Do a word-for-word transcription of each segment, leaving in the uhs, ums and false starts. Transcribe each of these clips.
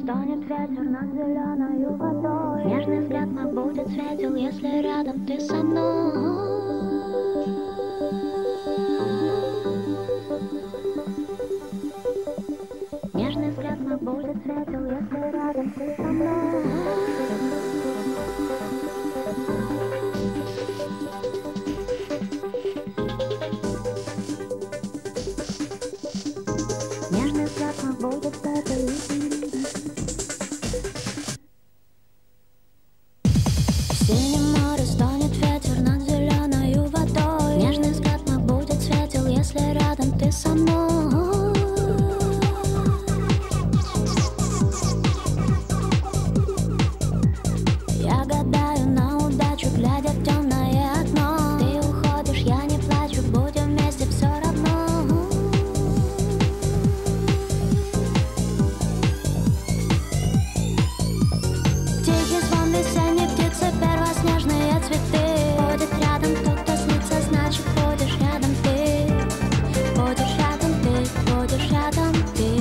станет ветер над зеленою водой. Нежный взгляд мой будет светел, если рядом ты со мной. Нежный взгляд мой будет светел, если рядом ты со мной. Нежный взгляд мой будет светел. В синем море стонет ветер над зеленою водой. Нежный взгляд мой будет светел, если рядом ты со мной. Я гадаю на удачу, глядя в темное окно. Ты уходишь, я не плачу, будем вместе все равно. Тихий звон весенней птицы, первоснежные цветы. Будет рядом кто-то снится, значит будешь рядом ты. Будешь рядом ты, будешь рядом ты.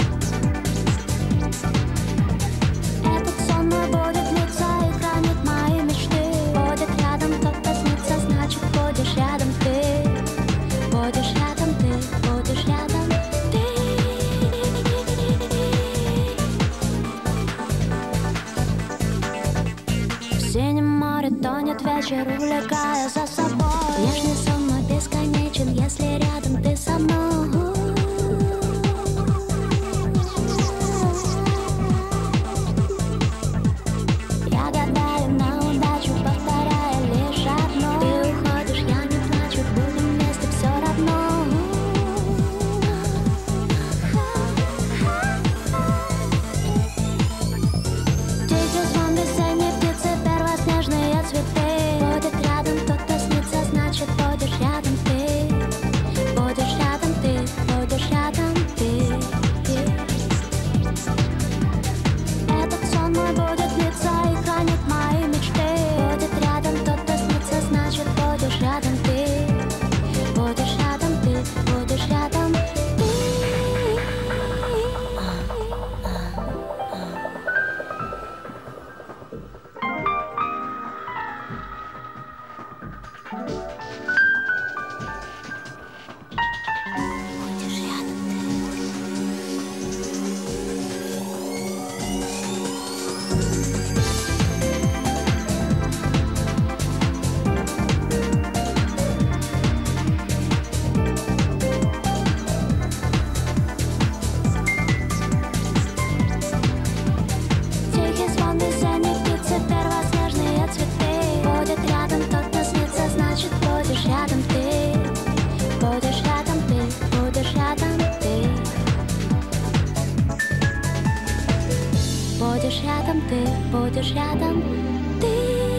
Этот сон мой будет длиться и хранит мои мечты. Будет рядом кто-то снится, значит будешь рядом ты. Будешь рядом ты, будешь рядом ты. В синем море тонет вечер, увлекая за собой. Нежный сон мой бесконечен, если рядом ты со мной. Я гадаю на удачу, повторяя лишь одно. Ты уходишь, я не плачу, будем вместе все равно. Тихий звон весенней птицы, первоснежные цветы. Будет рядом кто-то снится, значит будешь рядом ты. Будешь рядом ты, будешь рядом ты. Этот сон мой будет длиться и хранит мои мечты. Будет рядом кто-то снится, значит будешь рядом ты. Будешь рядом ты, будешь рядом ты. Будешь рядом Тихий звон весенней птицы, первоснежные цветы. Будет рядом кто-то снится, значит будешь рядом ты. Будешь рядом ты, будешь рядом ты. Будешь рядом ты, будешь рядом ты.